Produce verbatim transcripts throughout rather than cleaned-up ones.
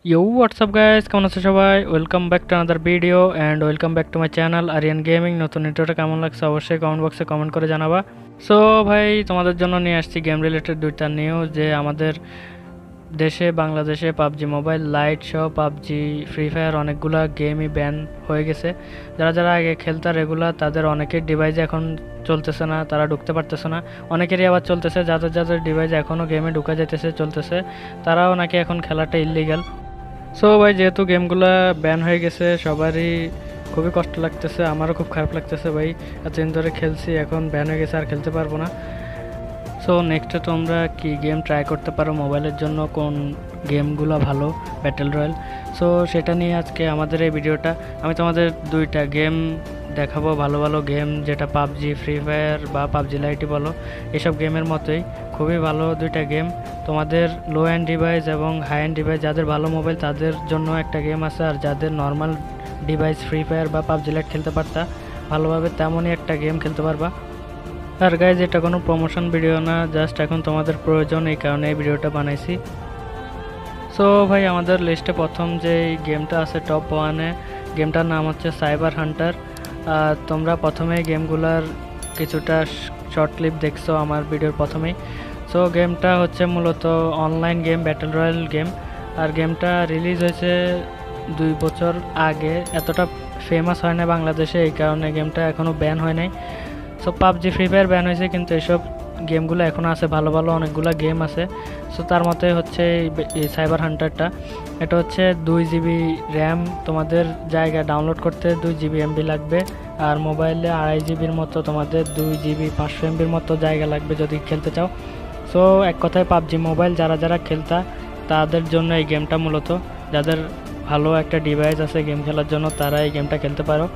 Yo, what's up guys? কেমন আছো সবাই? Welcome back to another video and welcome back to my channel Aryan gaming. নতুন ভিডিওটা কেমন লাগছে অবশ্যই কমেন্ট বক্সে কমেন্ট করে জানাবা। সো ভাই, তোমাদের জন্য নিয়ে আসছি গেম রিলেটেড দুইটা নিউজ, যে আমাদের দেশে বাংলাদেশে পাবজি মোবাইল লাইট সহ পাবজি ফ্রি ফায়ার অনেকগুলা গেমই ব্যান হয়ে গেছে। যারা যারা আগে খেলতে রেগুলার, তাদের অনেকের ডিভাইসে এখন চলতেছে না, তারা ঢুকতে পারতেছে না। অনেকেরই আবার চলতেছে, যাদের যাদের ডিভাইস এখনও গেমে ঢুকা যাইতেছে চলতেছে, তারাও নাকি এখন খেলাটা ইল্লিগাল। সো ভাই, যেহেতু গেমগুলো ব্যান হয়ে গেছে, সবারই খুবই কষ্ট লাগতেছে, আমারও খুব খারাপ লাগতেছে ভাই। এতদিন ধরে খেলছি, এখন ব্যান হয়ে গেছে, আর খেলতে পারবো না। সো নেক্সটে তোমরা কি গেম ট্রাই করতে পারো মোবাইলের জন্য, কোন গেমগুলো ভালো ব্যাটেল রয়্যাল। সো সেটা নিয়ে আজকে আমাদের এই ভিডিওটা। আমি তোমাদের দুইটা গেম দেখাবো, ভালো ভালো গেম, যেটা পাবজি ফ্রি ফায়ার বা পাবজি লাইটই বলো, এসব গেমের মতোই খুবই ভালো দুইটা গেম। তোমাদের লো অ্যান্ড ডিভাইস এবং হাই অ্যান্ড ডিভাইস, যাদের ভালো মোবাইল তাদের জন্য একটা গেম আছে, আর যাদের নর্মাল ডিভাইস ফ্রি ফায়ার বা পাবজি লাইট খেলতে পারতা ভালোভাবে, তেমনই একটা গেম খেলতে পারবা। আর গাইজ, এটা কোনো প্রমোশন ভিডিও না, জাস্ট এখন তোমাদের প্রয়োজন, এই কারণে এই ভিডিওটা বানাইছি। সো ভাই, আমাদের লিস্টে প্রথম যে গেমটা আছে টপ ওয়ানে, গেমটার নাম হচ্ছে সাইবার হান্টার। তোমরা প্রথমেই গেমগুলার কিছুটা শর্ট ক্লিপ দেখছো আমার ভিডিওর প্রথমেই। সো গেমটা হচ্ছে মূলত online game, battle royale game. আর গেমটা রিলিজ হয়েছে দুই বছর আগে, এতটা ফেমাস হয় না বাংলাদেশে, এই কারণে গেমটা এখনও ব্যান হয় নাই। So PUBG Free Fire ban হয়েছে, কিন্তু এসব গেমগুলো এখনও আছে, ভালো ভালো অনেকগুলো গেম আছে। সো তার মতে হচ্ছে এই সাইবার হান্টারটা, এটা হচ্ছে দুই জিবি র্যাম, তোমাদের জায়গা ডাউনলোড করতে দুই জিবি এমবি লাগবে, আর মোবাইলে আড়াই জিবির মতো, তোমাদের দুই জিবি পাঁচশো এমবির মতো জায়গা লাগবে যদি খেলতে চাও। সো এক কথায় পাবজি মোবাইল যারা যারা খেলতা তাদের জন্য এই গেমটা মূলত, যাদের ভালো একটা ডিভাইস আছে গেম খেলার জন্য, তারা এই গেমটা খেলতে পারো।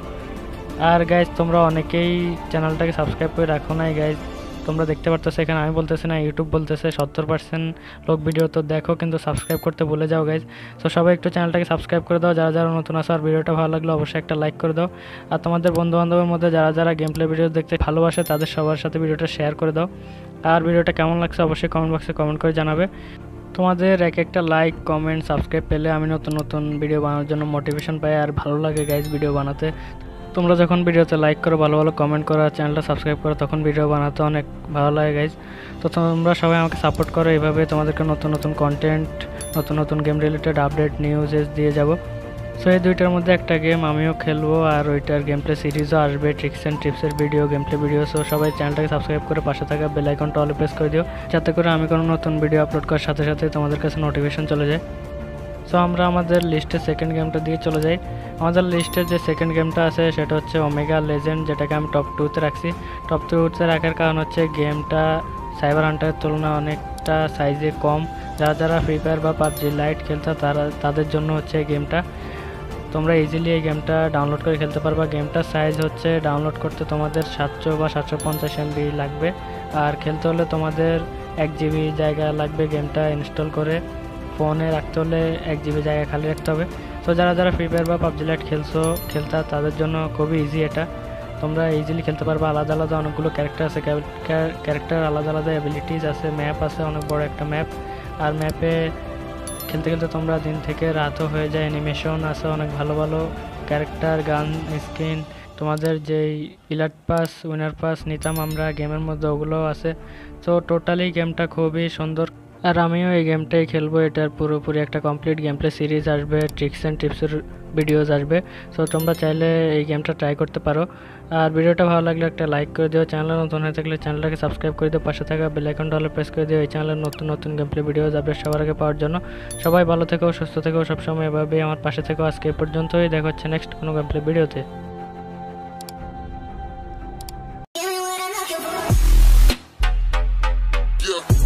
আর গাইজ, তোমরা অনেকেই চ্যানেলটাকে সাবস্ক্রাইব করে রাখো নাই গাইজ, তোমরা দেখতে পারতেছো এখানে, আমি বলতেছি না, ইউটিউব বলতেছে সত্তর পার্সেন্ট লোক ভিডিও তো দেখো কিন্তু সাবস্ক্রাইব করতে ভুলে যাও গাইজ। তো সবাই একটু চ্যানেলটাকে সাবস্ক্রাইব করে দাও, যারা যারা নতুন আসো। আর ভিডিওটা ভালো লাগলে অবশ্যই একটা লাইক করে দাও। আর তোমাদের বন্ধু বান্ধবের মধ্যে যারা যারা গেম প্লে ভিডিও দেখতে ভালোবাসে, তাদের সবার সাথে ভিডিওটা শেয়ার করে দাও। আর ভিডিওটা কেমন লাগছে অবশ্যই কমেন্ট বক্সে কমেন্ট করে জানাবে। তোমাদের এক একটা লাইক, কমেন্ট, সাবস্ক্রাইব পেলে আমি নতুন নতুন ভিডিও বানানোর জন্য মোটিভেশন পাই, আর ভালো লাগে গাইজ ভিডিও বানাতে। তোমরা যখন ভিডিওতে লাইক করো, ভালো ভালো কমেন্ট করো, আর চ্যানেলটা সাবস্ক্রাইব করো, তখন ভিডিও বানাতে অনেক ভালো লাগে গাইজ। তো তোমরা সবাই আমাকে সাপোর্ট করো, এইভাবে তোমাদেরকে নতুন নতুন কন্টেন্ট, নতুন নতুন গেম রিলেটেড আপডেট নিউজেস দিয়ে যাব। সো এই দুইটার মধ্যে একটা গেম আমিও খেলবো, আর ওইটার গেম প্লে সিরিজও আসবে, ট্রিক্স অ্যান্ড টিপসের ভিডিও, গেম প্লে ভিডিও। সো সবাই চ্যানেলটাকে সাবস্ক্রাইব করে পাশে থাকা বেল আইকনটা অল প্রেস করে দিও, যাতে করে আমি কোনো নতুন ভিডিও আপলোড করার সাথে সাথে তোমাদের কাছে নোটিফিকেশন চলে যায়। সো আমরা আমাদের লিস্টে সেকেন্ড গেমটা দিয়ে চলে যাই। আমাদের লিস্টের যে সেকেন্ড গেমটা আছে সেটা হচ্ছে ওমেগা লেজেন্ড, যেটাকে আমি টপ টুতে রাখছি। টপ টুতে রাখার কারণ হচ্ছে গেমটা সাইবার হান্টারের তুলনায় অনেকটা সাইজে কম। যারা যারা ফ্রি ফায়ার বা পাবজি লাইট খেলতে, তারা তাদের জন্য হচ্ছে এই গেমটা। তোমরা ইজিলি এই গেমটা ডাউনলোড করে খেলতে পারবা। গেমটার সাইজ হচ্ছে ডাউনলোড করতে তোমাদের সাতশো বা সাতশো পঞ্চাশ এমবি লাগবে, আর খেলতে হলে তোমাদের এক জিবি জায়গা লাগবে। গেমটা ইনস্টল করে ফোনে রাখতে হলে এক জিবি জায়গা খালি রাখতে হবে। তো যারা যারা ফ্রি ফায়ার বা পাবজি লাইট খেলছো খেলতা তাদের জন্য খুবই ইজি এটা, তোমরা ইজিলি খেলতে পারবে। আলাদা আলাদা অনেকগুলো ক্যারেক্টার আছে, ক্যারেক্টার আলাদা আলাদা অ্যাবিলিটিস আছে, ম্যাপ আছে, অনেক বড় একটা ম্যাপ। আর ম্যাপে খেলতে খেলতে তোমরা দিন থেকে রাতও হয়ে যায়। অ্যানিমেশন আছে অনেক ভালো ভালো, ক্যারেক্টার, গান, স্কিন, তোমাদের যেই ইলাট পাস, উইনার পাস নিতাম আমরা গেমের মধ্যে, ওগুলোও আছে। তো টোটালি গেমটা খুবই সুন্দর, আর আমিও এই গেমটাই খেলবো। এটার পুরোপুরি একটা কমপ্লিট গেম প্লে সিরিজ আসবে, ট্রিক্স অ্যান্ড টিপসের ভিডিওস আসবে। সো তোমরা চাইলে এই গেমটা ট্রাই করতে পারো। আর ভিডিওটা ভালো লাগলে একটা লাইক করে দিও, চ্যানেলে নতুন হয়ে থাকলে চ্যানেলটাকে সাবস্ক্রাইব করে দিও, পাশে থাকা বেল আইকনটা অল প্রেস করে দিও এই চ্যানেলের নতুন নতুন গেম প্লে ভিডিওস আপডেট সবার আগে পাওয়ার জন্য। সবাই ভালো থেকো, সুস্থ থেকো, সবসময় এভাবেই আমার পাশে থেকো। আজকে এ পর্যন্তই, দেখা হচ্ছে নেক্সট কোনো গেম প্লে ভিডিওতে।